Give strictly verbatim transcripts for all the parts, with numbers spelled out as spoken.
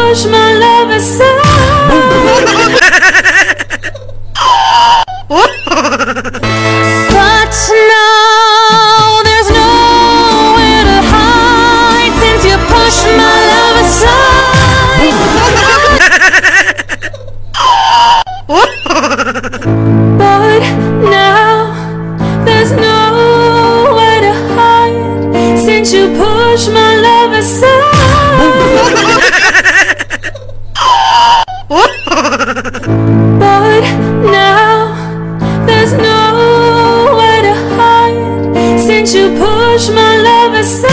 push my love aside. But now there's nowhere to hide since you push my love aside. But now there's nowhere to hide since you push my love aside. But now there's nowhere to hide since you push my love aside.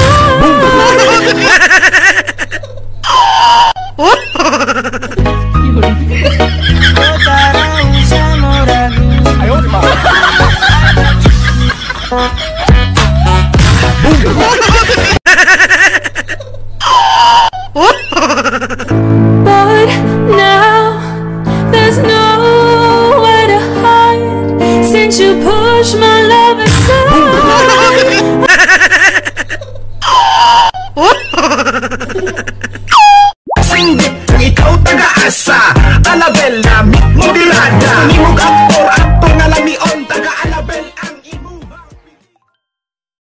But now there's nowhere to hide since you push my love aside. Singgit kung ikaw taga-asa, Anabella, Modirada, Nimog aktor, aktor nga lamion taga